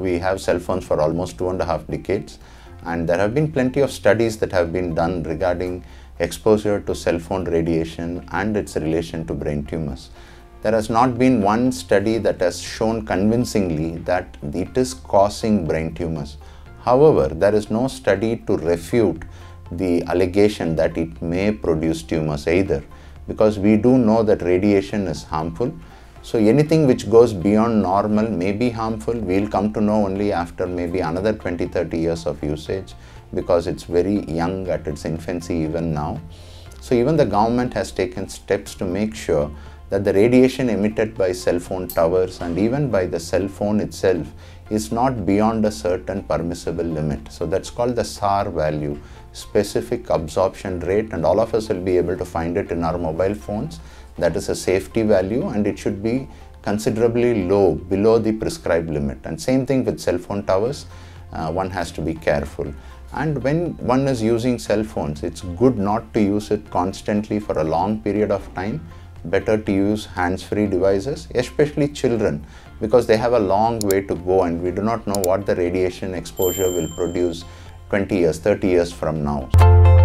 we have cell phones for almost 2.5 decades, and there have been plenty of studies that have been done regarding exposure to cell phone radiation and its relation to brain tumors. There has not been one study that has shown convincingly that it is causing brain tumors. However, there is no study to refute the allegation that it may produce tumors either, because we do know that radiation is harmful. So anything which goes beyond normal may be harmful. We'll come to know only after maybe another 20-30 years of usage, because it's very young at its infancy even now. So even the government has taken steps to make sure that the radiation emitted by cell phone towers and even by the cell phone itself is not beyond a certain permissible limit. So that's called the SAR value, specific absorption rate, and all of us will be able to find it in our mobile phones. That is a safety value, and it should be considerably low, below the prescribed limit. And same thing with cell phone towers, one has to be careful. And when one is using cell phones, it's good not to use it constantly for a long period of time. Better to use hands-free devices, especially children, because they have a long way to go and we do not know what the radiation exposure will produce 20 years, 30 years from now.